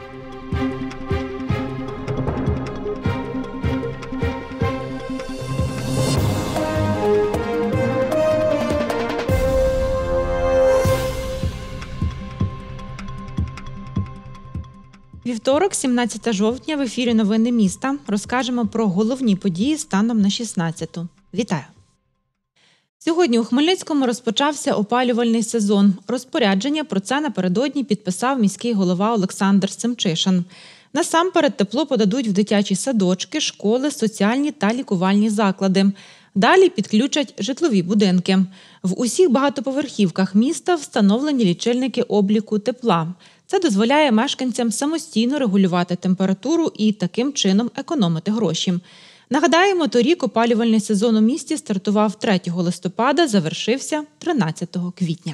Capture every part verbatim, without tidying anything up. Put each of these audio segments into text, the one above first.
Вівторок, сімнадцяте жовтня, в ефірі «Новини міста». Розкажемо про головні події станом на шістнадцяту. Вітаю! Сьогодні у Хмельницькому розпочався опалювальний сезон. Розпорядження про це напередодні підписав міський голова Олександр Семчишин. Насамперед тепло подадуть в дитячі садочки, школи, соціальні та лікувальні заклади. Далі підключать житлові будинки. В усіх багатоповерхівках міста встановлені лічильники обліку тепла. Це дозволяє мешканцям самостійно регулювати температуру і таким чином економити гроші. Нагадаємо, торік опалювальний сезон у місті стартував третього листопада, завершився тринадцятого квітня.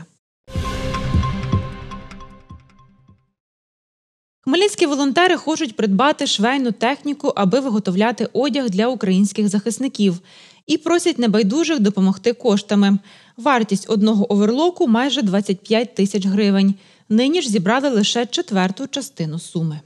Хмельницькі волонтери хочуть придбати швейну техніку, аби виготовляти одяг для українських захисників. І просять небайдужих допомогти коштами. Вартість одного оверлоку – майже двадцять п'ять тисяч гривень. Нині ж зібрали лише четверту частину суми.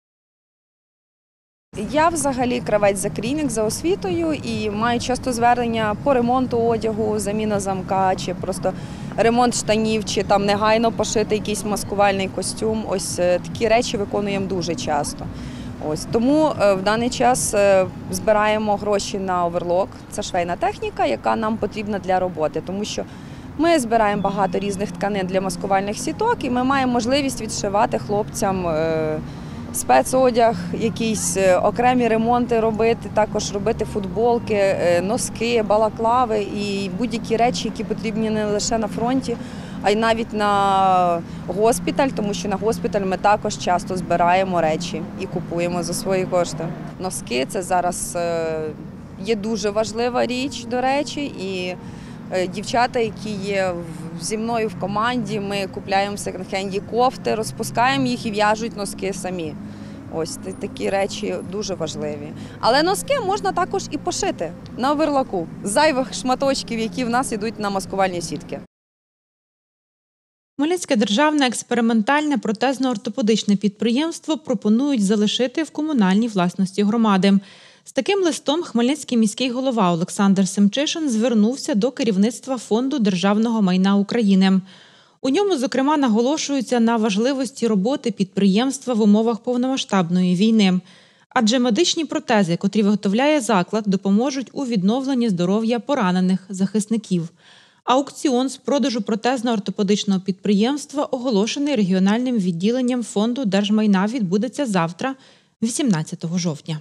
Я взагалі кравець-закрійник за освітою і маю часто звернення по ремонту одягу, заміна замка, чи просто ремонт штанів, чи там негайно пошити якийсь маскувальний костюм. Ось такі речі виконуємо дуже часто. Ось тому в даний час збираємо гроші на оверлок. Це швейна техніка, яка нам потрібна для роботи, тому що ми збираємо багато різних тканин для маскувальних сіток і ми маємо можливість відшивати хлопцям спецодяг, якісь окремі ремонти робити, також робити футболки, носки, балаклави і будь-які речі, які потрібні не лише на фронті, а й навіть на госпіталь, тому що на госпіталь ми також часто збираємо речі і купуємо за свої кошти. Носки – це зараз є дуже важлива річ, до речі, і дівчата, які є зі мною в команді, ми купляємо в секонд-хенді кофти, розпускаємо їх і в'яжуть носки самі. Ось такі речі дуже важливі. Але носки можна також і пошити на оверлоку з зайвих шматочків, які в нас йдуть на маскувальні сітки. Хмельницьке державне експериментальне протезно-ортопедичне підприємство пропонують залишити в комунальній власності громади. З таким листом хмельницький міський голова Олександр Семчишин звернувся до керівництва Фонду державного майна України. У ньому, зокрема, наголошується на важливості роботи підприємства в умовах повномасштабної війни. Адже медичні протези, котрі виготовляє заклад, допоможуть у відновленні здоров'я поранених захисників. Аукціон з продажу протезно-ортопедичного підприємства, оголошений регіональним відділенням Фонду держмайна, відбудеться завтра, вісімнадцятого жовтня.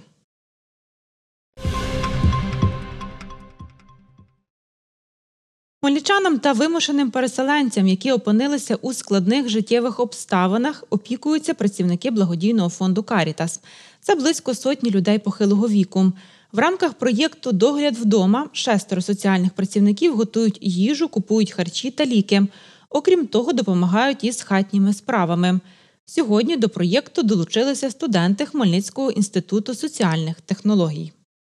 Хмельничанам та вимушеним переселенцям, які опинилися у складних життєвих обставинах, опікуються працівники благодійного фонду «Карітас». Це близько сотні людей похилого віку. В рамках проєкту «Догляд вдома» шестеро соціальних працівників готують їжу, купують харчі та ліки. Окрім того, допомагають із хатніми справами. Сьогодні до проєкту долучилися студенти Хмельницького інституту соціальних технологій.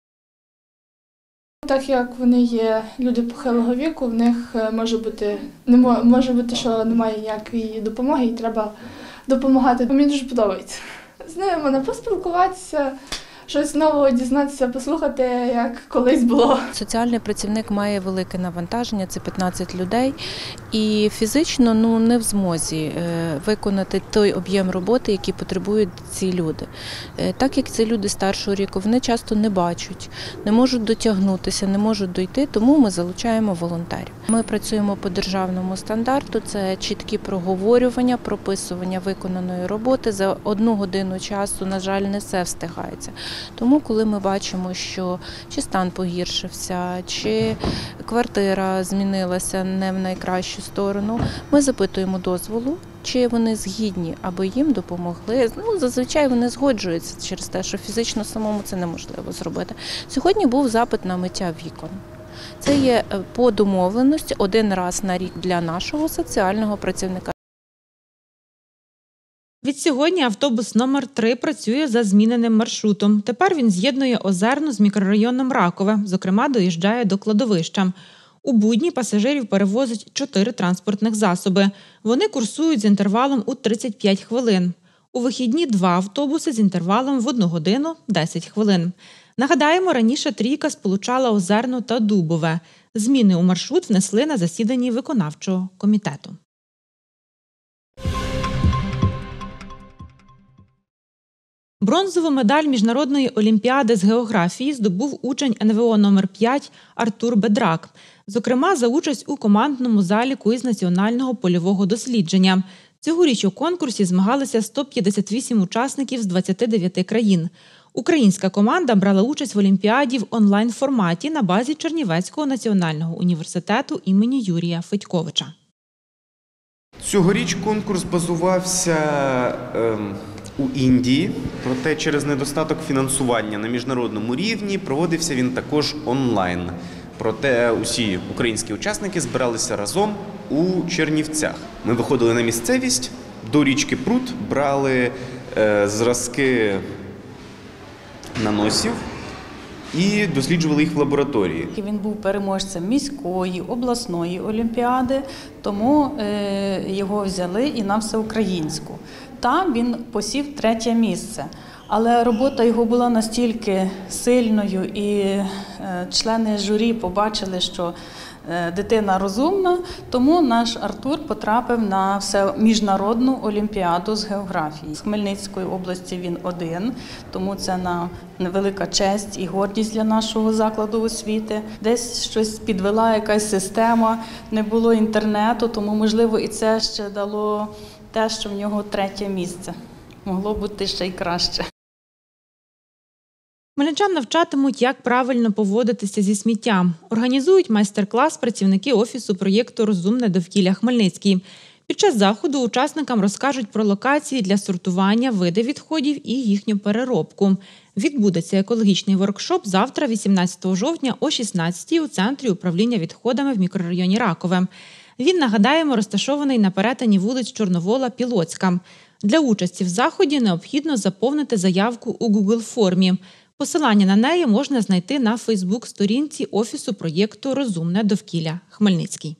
Так як вони є люди похилого віку, в них може бути, не може бути, що немає ніякої допомоги і треба допомагати. Мені дуже подобається. З ними можна поспілкуватися, щось нового дізнатися, послухати, як колись було. Соціальний працівник має велике навантаження, це п'ятнадцять людей, і фізично ну, не в змозі виконати той об'єм роботи, який потребують ці люди. Так як це люди старшого віку, вони часто не бачать, не можуть дотягнутися, не можуть дойти, тому ми залучаємо волонтерів. Ми працюємо по державному стандарту, це чіткі проговорювання, прописування виконаної роботи. За одну годину часу, на жаль, не все встигається. Тому, коли ми бачимо, що чи стан погіршився, чи квартира змінилася не в найкращу сторону, ми запитуємо дозволу, чи вони згідні, аби їм допомогли. Ну, зазвичай вони згоджуються через те, що фізично самому це неможливо зробити. Сьогодні був запит на миття вікон. Це є по домовленості один раз на рік для нашого соціального працівника. Відсьогодні автобус номер три працює за зміненим маршрутом. Тепер він з'єднує Озерну з мікрорайоном Ракове, зокрема, доїжджає до кладовища. У будні пасажирів перевозять чотири транспортних засоби. Вони курсують з інтервалом у тридцять п'ять хвилин. У вихідні два автобуси з інтервалом в одну годину десять хвилин. Нагадаємо, раніше трійка сполучала Озерну та Дубове. Зміни у маршрут внесли на засіданні виконавчого комітету. Бронзову медаль Міжнародної олімпіади з географії здобув учень ен ве о номер п'ять Артур Бедрак. Зокрема, за участь у командному заліку із національного польового дослідження. Цьогоріч у конкурсі змагалися сто п'ятдесят вісім учасників з двадцяти дев'яти країн. Українська команда брала участь в олімпіаді в онлайн-форматі на базі Чернівецького національного університету імені Юрія Федьковича. Цьогоріч конкурс базувався е, у Індії, проте через недостаток фінансування на міжнародному рівні проводився він також онлайн. Проте усі українські учасники збиралися разом у Чернівцях. Ми виходили на місцевість, до річки Прут, брали е, зразки наносів і досліджували їх в лабораторії. Він був переможцем міської, обласної олімпіади, тому його взяли і на всеукраїнську. Там він посів третє місце. Але робота його була настільки сильною, і члени журі побачили, що дитина розумна, тому наш Артур потрапив на міжнародну олімпіаду з географії. З Хмельницької області він один, тому це на велика честь і гордість для нашого закладу освіти. Десь щось підвела якась система, не було інтернету, тому, можливо, і це ще дало те, що в нього третє місце. Могло бути ще й краще. Хмельничан навчатимуть, як правильно поводитися зі сміттям. Організують майстер-клас працівники Офісу проєкту «Розумне довкілля Хмельницький». Під час заходу учасникам розкажуть про локації для сортування, види відходів і їхню переробку. Відбудеться екологічний воркшоп завтра, вісімнадцятого жовтня о шістнадцятій у Центрі управління відходами в мікрорайоні Ракове. Він, нагадаємо, розташований на перетині вулиць Чорновола-Пілоцька. Для участі в заході необхідно заповнити заявку у Google-формі. Посилання на неї можна знайти на Фейсбук-сторінці Офісу проєкту «Розумне довкілля Хмельницький».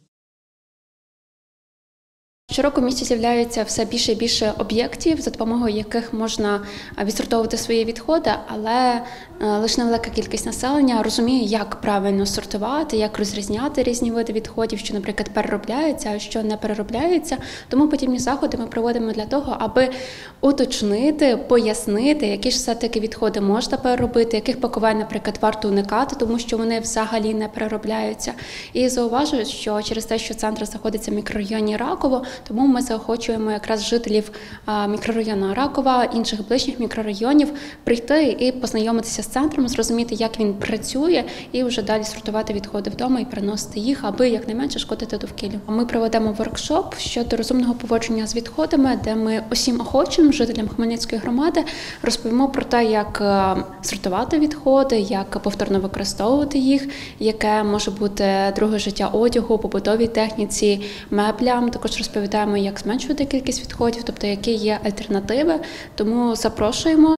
Щороку в місті з'являється все більше і більше об'єктів, за допомогою яких можна відсортовувати свої відходи, але лише невелика кількість населення розуміє, як правильно сортувати, як розрізняти різні види відходів, що, наприклад, переробляються, а що не переробляються. Тому подібні заходи ми проводимо для того, аби уточнити, пояснити, які ж все-таки відходи можна переробити, яких пакувань, наприклад, варто уникати, тому що вони взагалі не переробляються. І зауважую, що через те, що центр знаходиться в мікрорайоні Раково, тому ми заохочуємо якраз жителів мікрорайону Ракова, інших ближніх мікрорайонів прийти і познайомитися з центром, зрозуміти, як він працює, і вже далі сортувати відходи вдома і переносити їх, аби якнайменше шкодити довкіллю. Ми проведемо воркшоп щодо розумного поводження з відходами, де ми усім охочим жителям Хмельницької громади розповімо про те, як сортувати відходи, як повторно використовувати їх, яке може бути друге життя одягу, побутовій техніці, меблям. Також розповідаємо, як зменшувати кількість відходів, тобто які є альтернативи, тому запрошуємо.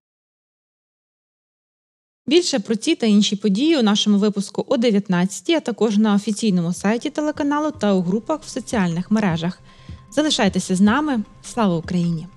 Більше про ці та інші події у нашому випуску о дев'ятнадцятій, а також на офіційному сайті телеканалу та у групах в соціальних мережах. Залишайтеся з нами. Слава Україні!